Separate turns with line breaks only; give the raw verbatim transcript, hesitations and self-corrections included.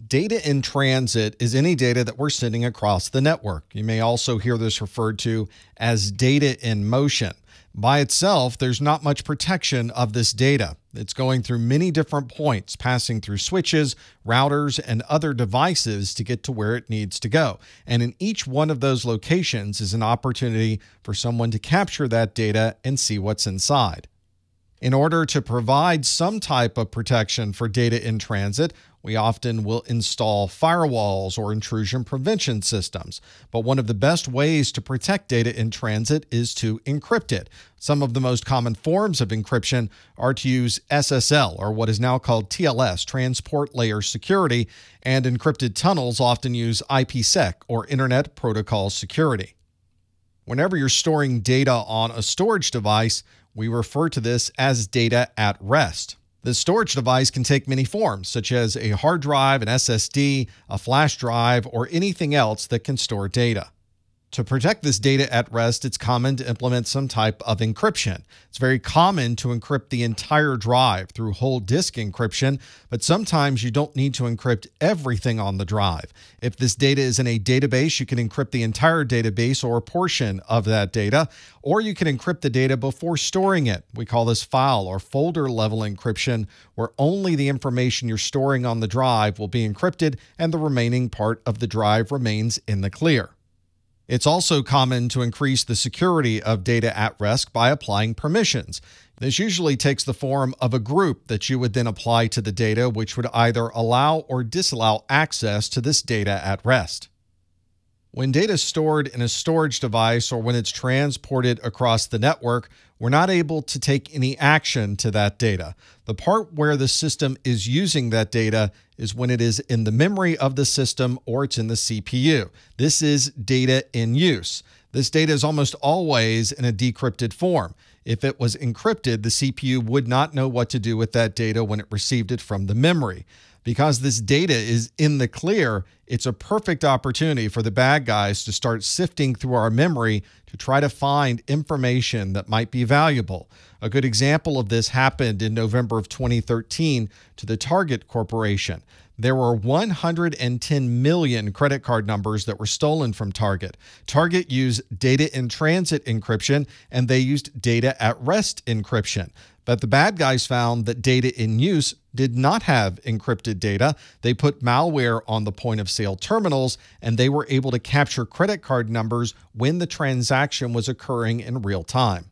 Data in transit is any data that we're sending across the network. You may also hear this referred to as data in motion. By itself, there's not much protection of this data. It's going through many different points, passing through switches, routers, and other devices to get to where it needs to go. And in each one of those locations is an opportunity for someone to capture that data and see what's inside. In order to provide some type of protection for data in transit, we often will install firewalls or intrusion prevention systems. But one of the best ways to protect data in transit is to encrypt it. Some of the most common forms of encryption are to use S S L, or what is now called T L S, Transport Layer Security, and encrypted tunnels often use I P sec, or Internet Protocol Security. Whenever you're storing data on a storage device, we refer to this as data at rest. The storage device can take many forms, such as a hard drive, an S S D, a flash drive, or anything else that can store data. To protect this data at rest, it's common to implement some type of encryption. It's very common to encrypt the entire drive through whole disk encryption, but sometimes you don't need to encrypt everything on the drive. If this data is in a database, you can encrypt the entire database or a portion of that data, or you can encrypt the data before storing it. We call this file or folder level encryption, where only the information you're storing on the drive will be encrypted and the remaining part of the drive remains in the clear. It's also common to increase the security of data at rest by applying permissions. This usually takes the form of a group that you would then apply to the data, which would either allow or disallow access to this data at rest. When data is stored in a storage device or when it's transported across the network, we're not able to take any action to that data. The part where the system is using that data is when it is in the memory of the system or it's in the C P U. This is data in use. This data is almost always in a decrypted form. If it was encrypted, the C P U would not know what to do with that data when it received it from the memory. Because this data is in the clear, it's a perfect opportunity for the bad guys to start sifting through our memory to try to find information that might be valuable. A good example of this happened in November of twenty thirteen to the Target Corporation. There were one hundred ten million credit card numbers that were stolen from Target. Target used data in transit encryption, and they used data at rest encryption. But the bad guys found that data in use did not have encrypted data. They put malware on the point of sale terminals, and they were able to capture credit card numbers when the transaction was occurring in real time.